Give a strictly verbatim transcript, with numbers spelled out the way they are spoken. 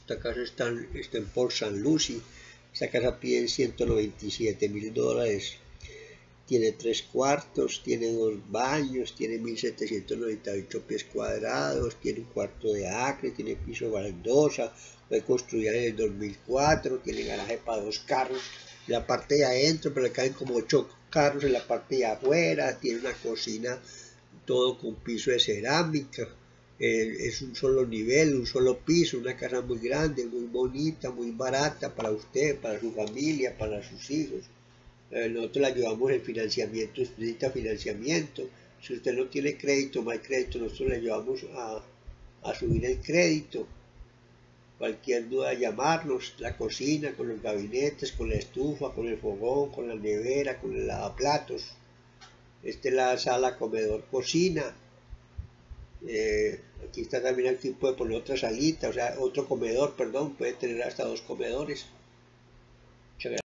Esta casa está en, está en Port Saint Lucie. Esta casa pide ciento noventa y siete mil dólares. Tiene tres cuartos, tiene dos baños, tiene mil setecientos noventa y ocho pies cuadrados, tiene un cuarto de acre, tiene piso baldosa, fue construida en el dos mil cuatro, tiene garaje para dos carros, en la parte de adentro, pero le caen como ocho carros en la parte de afuera, tiene una cocina, todo con piso de cerámica, eh, es un solo nivel, un solo piso, una casa muy grande, muy bonita, muy barata para usted, para su familia, para sus hijos. Nosotros le ayudamos en financiamiento, usted necesita financiamiento. Si usted no tiene crédito, no hay crédito, nosotros le ayudamos a, a subir el crédito. Cualquier duda, llamarnos, la cocina, con los gabinetes, con la estufa, con el fogón, con la nevera, con el lavaplatos. Esta es la sala, comedor, cocina. Eh, aquí está también, aquí puede poner otra salita, o sea, otro comedor, perdón, puede tener hasta dos comedores. Muchas gracias.